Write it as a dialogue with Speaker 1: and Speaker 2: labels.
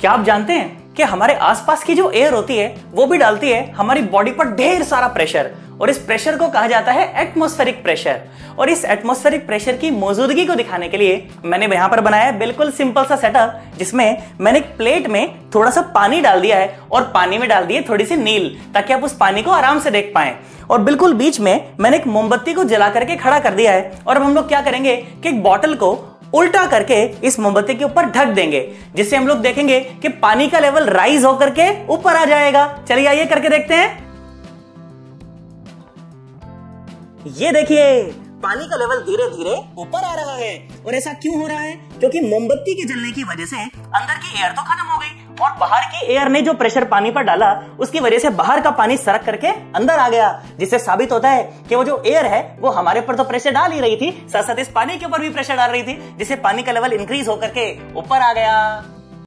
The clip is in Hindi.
Speaker 1: क्या आप जानते हैं कि हमारे आसपास की जो एयर होती है वो भी डालती है हमारी बॉडी पर ढेर सारा प्रेशर, और इस प्रेशर को कहा जाता है एटमॉस्फेरिक प्रेशर। और इस एटमॉस्फेरिक प्रेशर की मौजूदगी को दिखाने के लिए मैंने यहां पर बनाया है बिल्कुल सिंपल सा सेटअप, जिसमें मैंने एक प्लेट में थोड़ा सा पानी डाल दिया है और पानी में डाल दी है थोड़ी सी नील, ताकि आप उस पानी को आराम से देख पाएं। और बिल्कुल बीच में मैंने एक मोमबत्ती को जला करके खड़ा कर दिया है। और अब हम लोग क्या करेंगे कि एक बॉटल को उल्टा करके इस मोमबत्ती के ऊपर ढक देंगे, जिससे हम लोग देखेंगे कि पानी का लेवल राइज होकर के ऊपर आ जाएगा। चलिए आइए करके देखते हैं। ये देखिए पानी का लेवल धीरे धीरे ऊपर आ रहा है। और ऐसा क्यों हो रहा है? क्योंकि मोमबत्ती के जलने की वजह से अंदर की एयर तो खत्म हो गई और बाहर की एयर ने जो प्रेशर पानी पर डाला उसकी वजह से बाहर का पानी सरक करके अंदर आ गया, जिससे साबित होता है कि वो जो एयर है वो हमारे पर तो प्रेशर डाल ही रही थी, साथ साथ इस पानी के ऊपर भी प्रेशर डाल रही थी, जिससे पानी का लेवल इंक्रीज होकर के ऊपर आ गया।